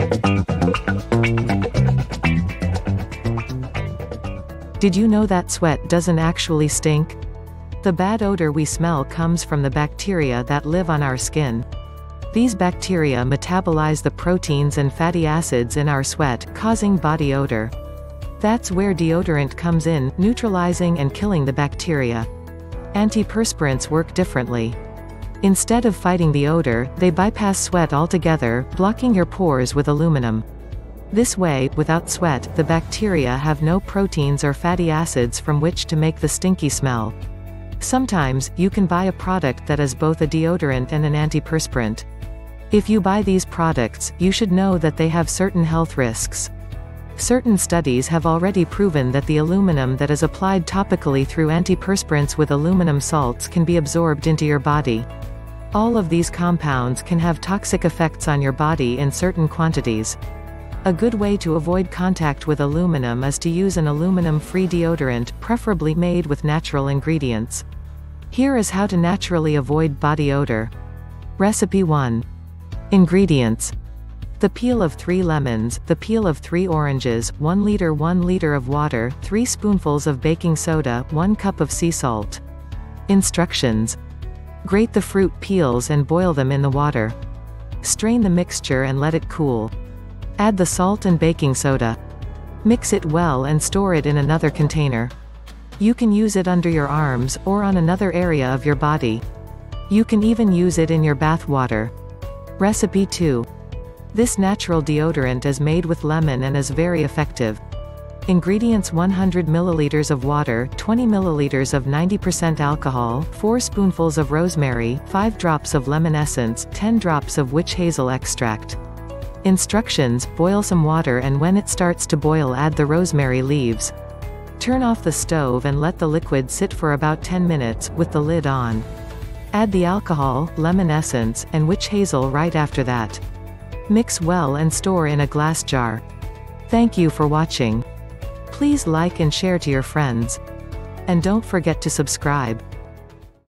Did you know that sweat doesn't actually stink? The bad odor we smell comes from the bacteria that live on our skin. These bacteria metabolize the proteins and fatty acids in our sweat, causing body odor. That's where deodorant comes in, neutralizing and killing the bacteria. Antiperspirants work differently. Instead of fighting the odor, they bypass sweat altogether, blocking your pores with aluminum. This way, without sweat, the bacteria have no proteins or fatty acids from which to make the stinky smell. Sometimes, you can buy a product that is both a deodorant and an antiperspirant. If you buy these products, you should know that they have certain health risks. Certain studies have already proven that the aluminum that is applied topically through antiperspirants with aluminum salts can be absorbed into your body. All of these compounds can have toxic effects on your body in certain quantities. A good way to avoid contact with aluminum is to use an aluminum-free deodorant, preferably made with natural ingredients. Here is how to naturally avoid body odor. Recipe 1. Ingredients. The peel of 3 lemons, the peel of 3 oranges, 1 liter of water, 3 spoonfuls of baking soda, 1 cup of sea salt. Instructions. Grate the fruit peels and boil them in the water. Strain the mixture and let it cool. Add the salt and baking soda. Mix it well and store it in another container. You can use it under your arms, or on another area of your body. You can even use it in your bath water. Recipe 2. This natural deodorant is made with lemon and is very effective. Ingredients: 100 milliliters of water, 20 milliliters of 90% alcohol, 4 spoonfuls of rosemary, 5 drops of lemon essence, 10 drops of witch hazel extract. Instructions: boil some water and when it starts to boil add the rosemary leaves. Turn off the stove and let the liquid sit for about 10 minutes, with the lid on. Add the alcohol, lemon essence, and witch hazel right after that. Mix well and store in a glass jar. Thank you for watching. Please like and share to your friends. And don't forget to subscribe.